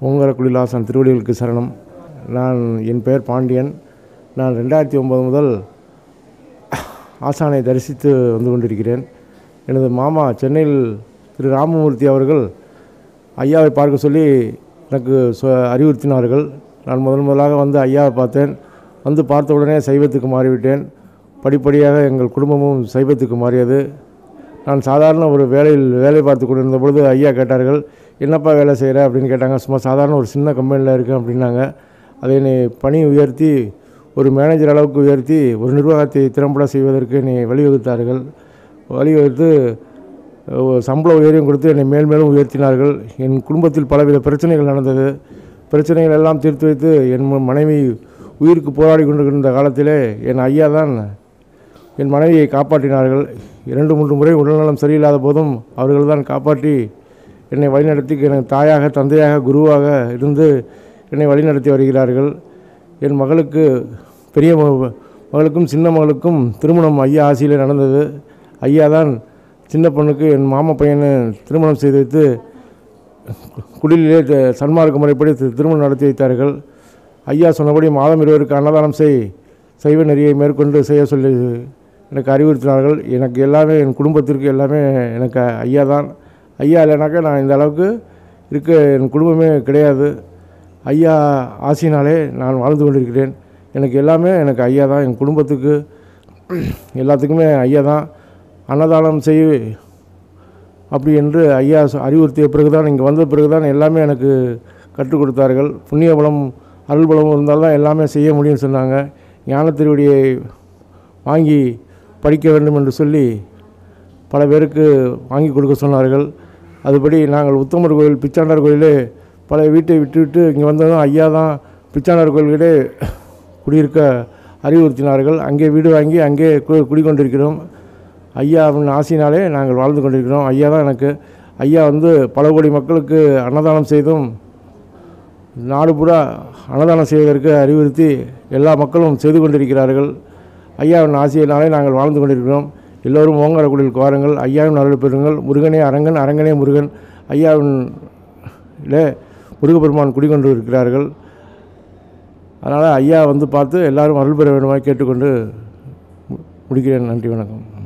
ஓங்காரக்குடில் ஆசான் திருவடிகளுக்கு சரணம். என் பெயர் பாண்டியன். நான் 2009 முதல் ஆசானை தரிசித்து வந்து கொண்டிருக்கிறேன். எனது மாமா சென்னையில் திரு ராமமூர்த்தி அவர்கள் ஐயாவை பார்க்க சொல்லி எனக்கு அறிவுறுத்தினார்கள். நான் முதலாக வந்து ஐயாவை பார்த்தேன். வந்து பார்த்த உடனே சைவத்துக்கு மாறிவிட்டேன். படிப்படியாக எங்கள் குடும்பமும் சைவத்துக்கு மாறியது. நான் சாதாரண ஒரு வேலை பார்த்து கொண்டிருந்த பொழுது ஐயா கேட்டார்கள், என்னப்பா வேலை செய்கிற அப்படின்னு கேட்டாங்க. சும்மா சாதாரண ஒரு சின்ன கம்பெனியில் இருக்கேன் அப்படின்னாங்க. அதை என்னை பணி உயர்த்தி ஒரு மேனேஜர் அளவுக்கு உயர்த்தி ஒரு நிர்வாகத்தை திறம்பட செய்வதற்கு என்னை வழிவகுத்து சம்பள உயர்வையும் கொடுத்து என்னை மேலும் உயர்த்தினார்கள். என் குடும்பத்தில் பலவித பிரச்சனைகள் நடந்தது. பிரச்சனைகள் எல்லாம் தீர்த்து வைத்து என் மனைவி உயிருக்கு போராடி கொண்டிருக்கின்ற காலத்திலே என் ஐயா தான் என் மனைவியை காப்பாற்றினார்கள். 2-3 முறை உடல்நலம் சரியில்லாத போதும் அவர்கள் தான் காப்பாற்றி என்னை வழிநடத்தி எனக்கு தாயாக, தந்தையாக, குருவாக இருந்து என்னை வழிநடத்தி வருகிறார்கள். என் பெரிய மகளுக்கும் சின்ன மகளுக்கும் திருமணம் ஐயா ஆசியில் நடந்தது. ஐயா தான் சின்ன பொண்ணுக்கு என் மாமா பையனை திருமணம் செய்து வைத்து குடிலே சன்மார்க்க முறைப்படி திருமணம் நடத்தி வைத்தார்கள். ஐயா சொன்னபடி மாதம் 20 அன்னதானம் சைவ நெறியை மேற்கொண்டு செய்ய சொல்லி எனக்கு அறிவுறுத்தினார்கள். எனக்கு எல்லாமே, என் குடும்பத்திற்கு எல்லாமே எனக்கு ஐயா தான். ஐயா இல்லைனாக்கா நான் இந்த அளவுக்கு என் குடும்பமே கிடையாது. ஐயா ஆசினாலே நான் வாழ்ந்து கொண்டிருக்கிறேன். எனக்கு எல்லாமே ஐயா தான். என் குடும்பத்துக்கு எல்லாத்துக்குமே ஐயா தான். அன்னதானம் அப்படி என்று ஐயா அறிவுறுத்திய பிறகு தான், இங்கே வந்த பிறகு தான் எல்லாமே எனக்கு கற்றுக் கொடுத்தார்கள். புண்ணிய பலம், அருள் பலம் இருந்தால்தான் எல்லாமே செய்ய முடியும்னு சொன்னாங்க. ஞான திருவடியை வாங்கி படிக்க வேண்டும் என்று சொல்லி பல பேருக்கு வாங்கி கொடுக்க சொன்னார்கள். அதுபடி நாங்கள் உத்தமர் கோயில், பிச்சாண்டார் கோயிலே பல வீட்டை விட்டு இங்கே வந்ததும் ஐயா தான் பிச்சாண்டார் கோயில்களே குடியிருக்க அறிவுறுத்தினார்கள். அங்கே வீடு வாங்கி அங்கே குடிக்கொண்டிருக்கிறோம். ஐயா அப்படின்னு ஆசினாலே நாங்கள் வாழ்ந்து கொண்டிருக்கிறோம். ஐயா தான் ஐயா பல கோடி மக்களுக்கு அன்னதானம் செய்தும் நாடு பூரா அன்னதானம் செய்வதற்கு அறிவுறுத்தி எல்லா மக்களும் செய்து கொண்டிருக்கிறார்கள். ஐயாவின் ஆசியினாலே நாங்கள் வாழ்ந்து கொண்டிருக்கிறோம். எல்லோரும் ஓங்காரக்குடிலுக்கு வாருங்கள், ஐயாவின் அருள் பெறுங்கள். முருகனே அரங்கன், அரங்கனே முருகன். ஐயாவின் முருகப்பெருமான் குடிகொண்டு இருக்கிறார்கள். அதனால் ஐயா பார்த்து எல்லோரும் அருள் பெற வேண்டுமாய் கேட்டுக்கொண்டு முடிக்கிறேன். நன்றி, வணக்கம்.